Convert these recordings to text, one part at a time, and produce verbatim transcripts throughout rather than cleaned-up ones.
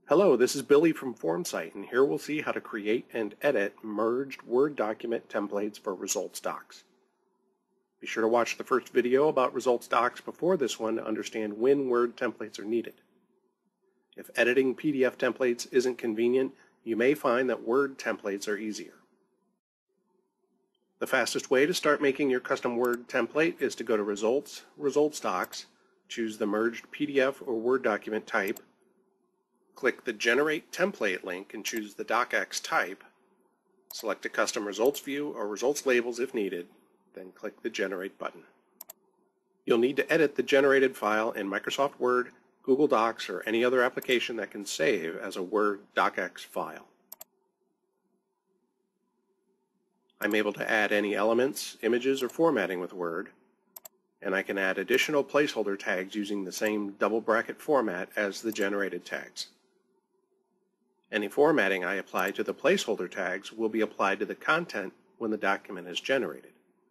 Hello, this is Billy from Formsite, and here we'll see how to create and edit merged Word document templates for results docs. Be sure to watch the first video about results docs before this one to understand when Word templates are needed. If editing P D F templates isn't convenient, you may find that Word templates are easier. The fastest way to start making your custom Word template is to go to Results, Results Docs, choose the merged P D F or Word document type, click the Generate Template link and choose the DocX type. Select a custom results view or results labels if needed, then click the Generate button. You'll need to edit the generated file in Microsoft Word, Google Docs, or any other application that can save as a Word DocX file. I'm able to add any elements, images, or formatting with Word, and I can add additional placeholder tags using the same double bracket format as the generated tags. Any formatting I apply to the placeholder tags will be applied to the content when the document is generated.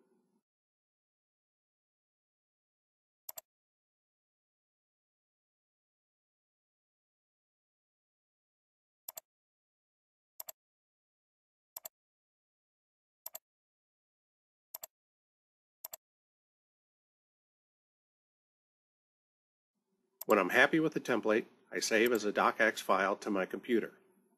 When I'm happy with the template, I save as a DocX file to my computer.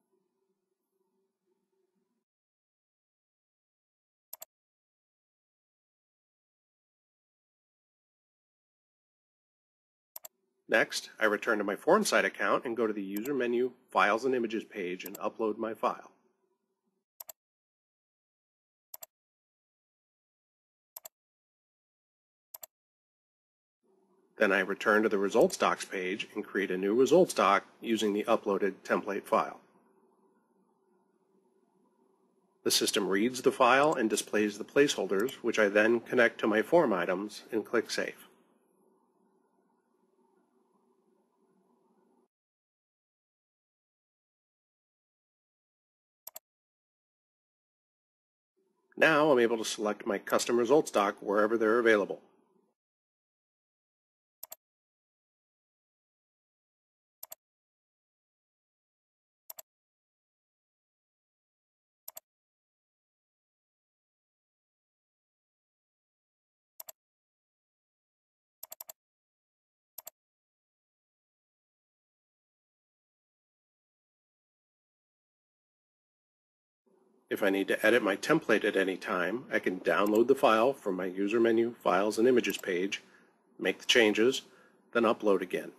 Next, I return to my Formsite account and go to the User menu, Files and Images page and upload my file. Then I return to the Results Docs page and create a new results doc using the uploaded template file. The system reads the file and displays the placeholders, which I then connect to my form items and click Save. Now I'm able to select my custom results doc wherever they're available. If I need to edit my template at any time, I can download the file from my User menu, Files and Images page, make the changes, then upload again.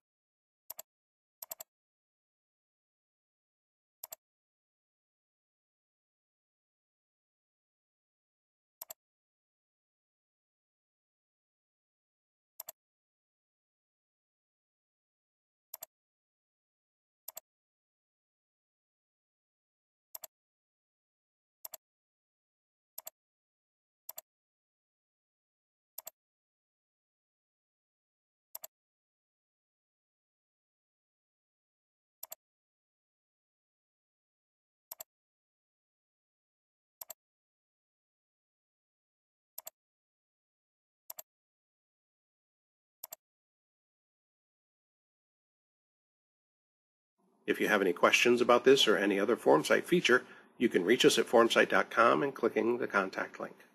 If you have any questions about this or any other Formsite feature, you can reach us at formsite dot com and clicking the contact link.